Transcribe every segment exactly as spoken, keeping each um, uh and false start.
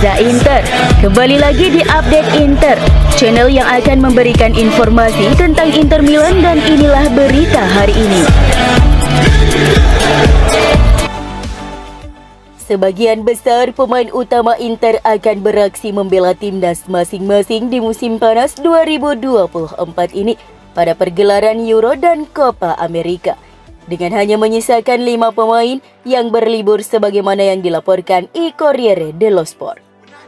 Reza Inter. Kembali lagi di Update Inter, channel yang akan memberikan informasi tentang Inter Milan, dan inilah berita hari ini. Sebagian besar pemain utama Inter akan beraksi membela timnas masing-masing di musim panas dua ribu dua puluh empat ini pada pergelaran Euro dan Copa America, dengan hanya menyisakan lima pemain yang berlibur sebagaimana yang dilaporkan I Corriere dello Sport.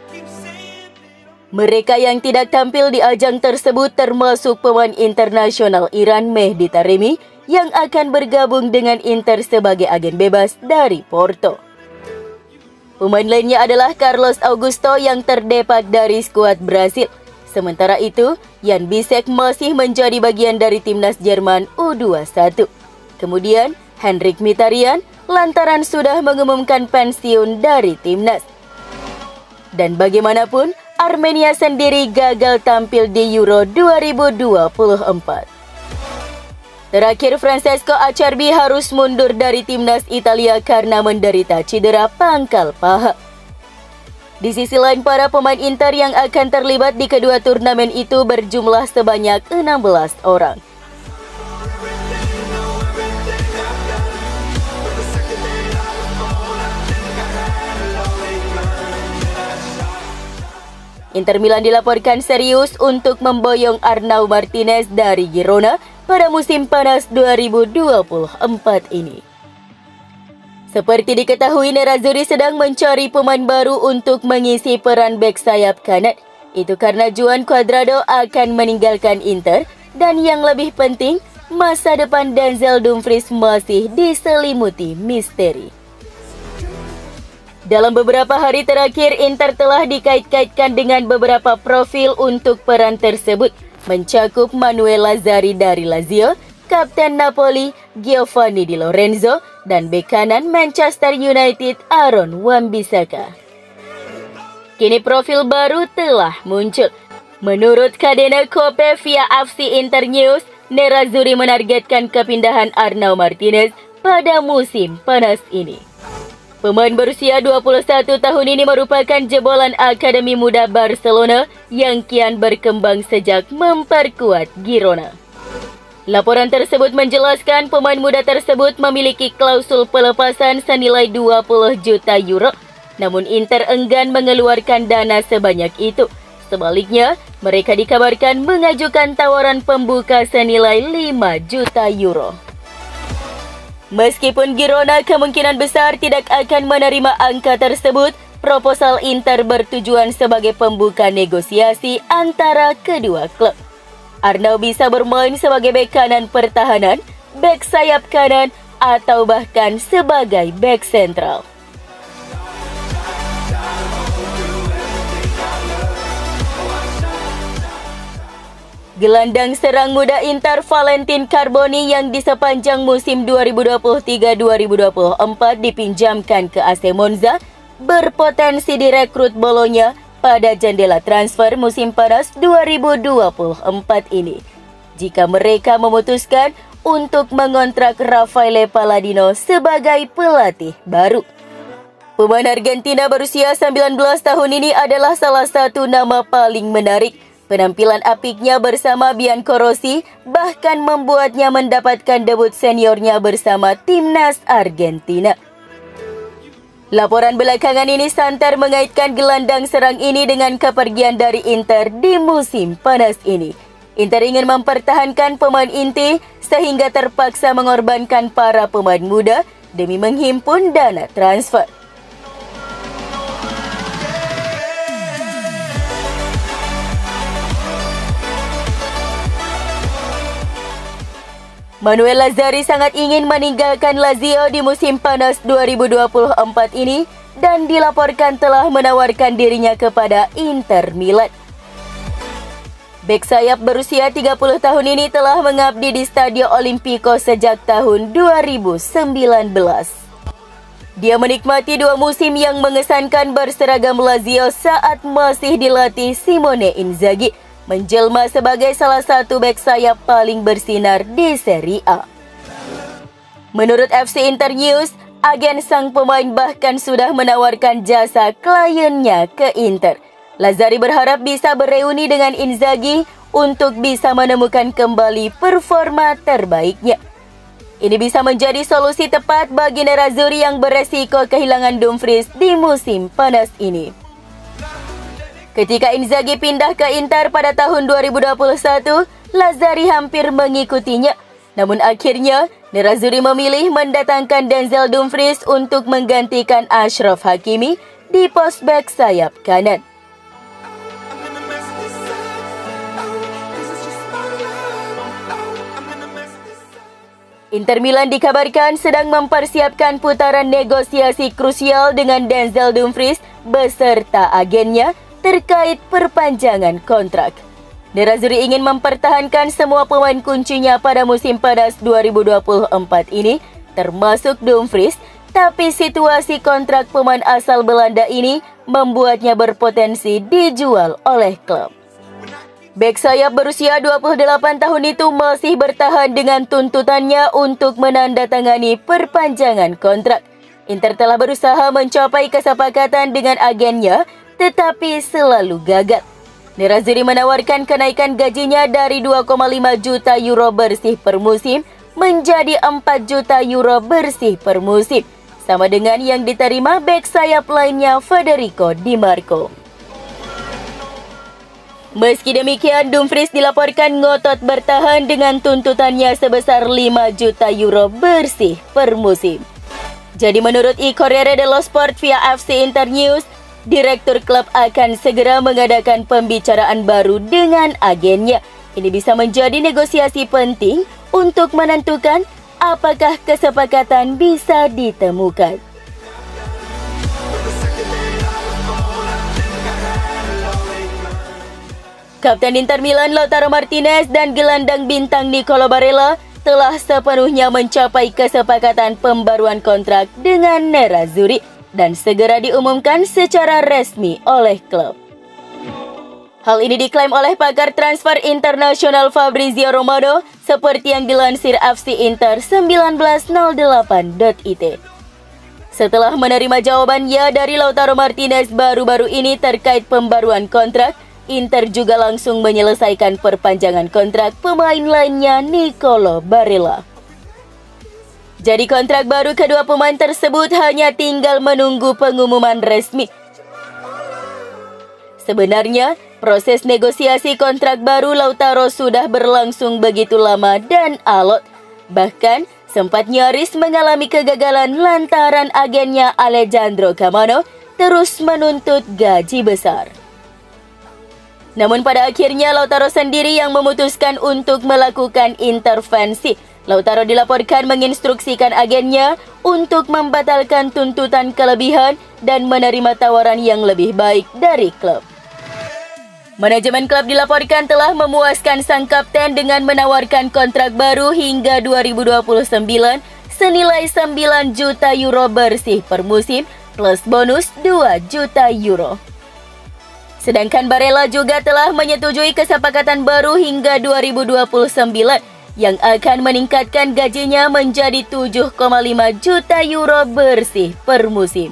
Mereka yang tidak tampil di ajang tersebut termasuk pemain internasional Iran Mehdi Taremi yang akan bergabung dengan Inter sebagai agen bebas dari Porto. Pemain lainnya adalah Carlos Augusto yang terdepak dari skuad Brasil. Sementara itu, Jan Bisek masih menjadi bagian dari timnas Jerman U dua puluh satu. Kemudian, Henrik Mkhitaryan lantaran sudah mengumumkan pensiun dari timnas. Dan bagaimanapun, Armenia sendiri gagal tampil di Euro dua ribu dua puluh empat. Terakhir, Francesco Acerbi harus mundur dari timnas Italia karena menderita cedera pangkal paha. Di sisi lain, para pemain Inter yang akan terlibat di kedua turnamen itu berjumlah sebanyak enam belas orang. Inter Milan dilaporkan serius untuk memboyong Arnau Martinez dari Girona pada musim panas dua ribu dua puluh empat ini. Seperti diketahui, Nerazzurri sedang mencari pemain baru untuk mengisi peran bek sayap kanan. Itu karena Juan Cuadrado akan meninggalkan Inter, dan yang lebih penting, masa depan Denzel Dumfries masih diselimuti misteri. Dalam beberapa hari terakhir, Inter telah dikait-kaitkan dengan beberapa profil untuk peran tersebut, mencakup Manuel Lazzari dari Lazio, Kapten Napoli Giovanni Di Lorenzo, dan bek kanan Manchester United Aaron Wan-Bissaka. Kini profil baru telah muncul. Menurut Cadena Coppe via F C Internews, Nerazzurri menargetkan kepindahan Arnau Martinez pada musim panas ini. Pemain berusia dua puluh satu tahun ini merupakan jebolan Akademi Muda Barcelona yang kian berkembang sejak memperkuat Girona. Laporan tersebut menjelaskan pemain muda tersebut memiliki klausul pelepasan senilai dua puluh juta euro, namun Inter enggan mengeluarkan dana sebanyak itu. Sebaliknya, mereka dikabarkan mengajukan tawaran pembuka senilai lima juta euro. Meskipun Girona kemungkinan besar tidak akan menerima angka tersebut, proposal Inter bertujuan sebagai pembuka negosiasi antara kedua klub. Arnau bisa bermain sebagai bek kanan pertahanan, bek sayap kanan, atau bahkan sebagai bek sentral. Gelandang serang muda Inter Valentin Carboni yang di sepanjang musim dua ribu dua puluh tiga dua ribu dua puluh empat dipinjamkan ke A C Monza, berpotensi direkrut Bologna pada jendela transfer musim panas dua ribu dua puluh empat ini, jika mereka memutuskan untuk mengontrak Raffaele Palladino sebagai pelatih baru. Pemain Argentina berusia sembilan belas tahun ini adalah salah satu nama paling menarik. Penampilan apiknya bersama Bianco Rossi bahkan membuatnya mendapatkan debut seniornya bersama timnas Argentina. Laporan belakangan ini santer mengaitkan gelandang serang ini dengan kepergian dari Inter di musim panas ini. Inter ingin mempertahankan pemain inti sehingga terpaksa mengorbankan para pemain muda demi menghimpun dana transfer. Manuel Lazzari sangat ingin meninggalkan Lazio di musim panas dua ribu dua puluh empat ini dan dilaporkan telah menawarkan dirinya kepada Inter Milan. Bek sayap berusia tiga puluh tahun ini telah mengabdi di Stadio Olimpico sejak tahun dua ribu sembilan belas. Dia menikmati dua musim yang mengesankan berseragam Lazio saat masih dilatih Simone Inzaghi, menjelma sebagai salah satu bek sayap paling bersinar di Serie A. Menurut F C Internews, Agen sang pemain bahkan sudah menawarkan jasa kliennya ke Inter. Lazzari berharap bisa bereuni dengan Inzaghi untuk bisa menemukan kembali performa terbaiknya. Ini bisa menjadi solusi tepat bagi Nerazzurri yang beresiko kehilangan Dumfries di musim panas ini. Ketika Inzaghi pindah ke Inter pada tahun dua ribu dua puluh satu, Lazzari hampir mengikutinya. Namun akhirnya, Nerazzurri memilih mendatangkan Denzel Dumfries untuk menggantikan Achraf Hakimi di pos bek sayap kanan. Inter Milan dikabarkan sedang mempersiapkan putaran negosiasi krusial dengan Denzel Dumfries beserta agennya terkait perpanjangan kontrak. Nerazzurri ingin mempertahankan semua pemain kuncinya pada musim panas dua ribu dua puluh empat ini, termasuk Dumfries, tapi situasi kontrak pemain asal Belanda ini membuatnya berpotensi dijual oleh klub. Bek sayap berusia dua puluh delapan tahun itu masih bertahan dengan tuntutannya untuk menandatangani perpanjangan kontrak. Inter telah berusaha mencapai kesepakatan dengan agennya, tetapi selalu gagal. Nerazzurri menawarkan kenaikan gajinya dari dua koma lima juta euro bersih per musim menjadi empat juta euro bersih per musim, sama dengan yang diterima bek sayap lainnya Federico Di Marco. Meski demikian, Dumfries dilaporkan ngotot bertahan dengan tuntutannya sebesar lima juta euro bersih per musim. Jadi menurut I Corriere dello Sport via F C Internews, direktur klub akan segera mengadakan pembicaraan baru dengan agennya. Ini bisa menjadi negosiasi penting untuk menentukan apakah kesepakatan bisa ditemukan. Kapten Inter Milan Lautaro Martinez dan gelandang bintang Nicolo Barella telah sepenuhnya mencapai kesepakatan pembaruan kontrak dengan Nerazzurri dan segera diumumkan secara resmi oleh klub. Hal ini diklaim oleh pakar transfer internasional Fabrizio Romano seperti yang dilansir F C Inter seribu sembilan ratus delapan titik I T. Setelah menerima jawaban ya dari Lautaro Martinez baru-baru ini terkait pembaruan kontrak, Inter juga langsung menyelesaikan perpanjangan kontrak pemain lainnya Nicolo Barella. Jadi kontrak baru kedua pemain tersebut hanya tinggal menunggu pengumuman resmi. Sebenarnya, proses negosiasi kontrak baru Lautaro sudah berlangsung begitu lama dan alot. Bahkan, sempat nyaris mengalami kegagalan lantaran agennya Alejandro Camano terus menuntut gaji besar. Namun pada akhirnya Lautaro sendiri yang memutuskan untuk melakukan intervensi. Lautaro dilaporkan menginstruksikan agennya untuk membatalkan tuntutan kelebihan dan menerima tawaran yang lebih baik dari klub. Manajemen klub dilaporkan telah memuaskan sang kapten dengan menawarkan kontrak baru hingga dua ribu dua puluh sembilan senilai sembilan juta euro bersih per musim plus bonus dua juta euro. Sedangkan Barella juga telah menyetujui kesepakatan baru hingga dua ribu dua puluh sembilan yang akan meningkatkan gajinya menjadi tujuh koma lima juta euro bersih per musim.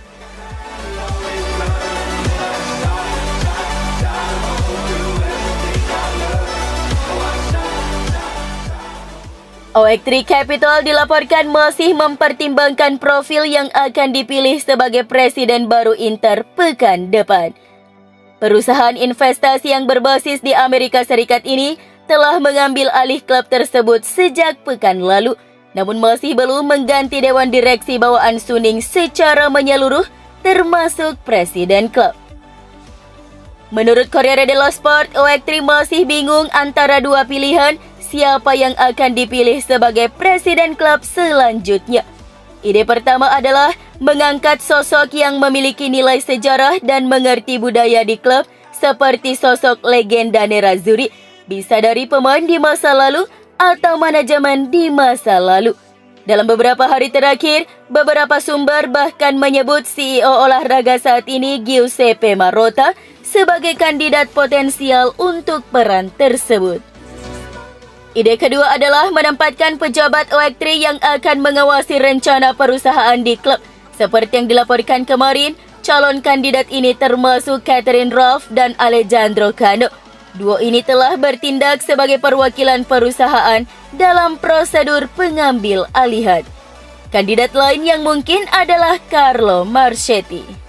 O X tiga Capital dilaporkan masih mempertimbangkan profil yang akan dipilih sebagai presiden baru Inter pekan depan. Perusahaan investasi yang berbasis di Amerika Serikat ini telah mengambil alih klub tersebut sejak pekan lalu, namun masih belum mengganti dewan direksi bawaan Suning secara menyeluruh, termasuk presiden klub. Menurut Corriere dello Sport, O X tiga masih bingung antara dua pilihan siapa yang akan dipilih sebagai presiden klub selanjutnya. Ide pertama adalah mengangkat sosok yang memiliki nilai sejarah dan mengerti budaya di klub seperti sosok legenda Nerazzurri, bisa dari pemain di masa lalu atau manajemen di masa lalu. Dalam beberapa hari terakhir, beberapa sumber bahkan menyebut C E O olahraga saat ini Giuseppe Marotta sebagai kandidat potensial untuk peran tersebut. Ide kedua adalah menempatkan pejabat O X tiga yang akan mengawasi rencana perusahaan di klub. Seperti yang dilaporkan kemarin, calon kandidat ini termasuk Catherine Rolfe dan Alejandro Cano. Duo ini telah bertindak sebagai perwakilan perusahaan dalam prosedur pengambil alihan. Kandidat lain yang mungkin adalah Carlo Marchetti.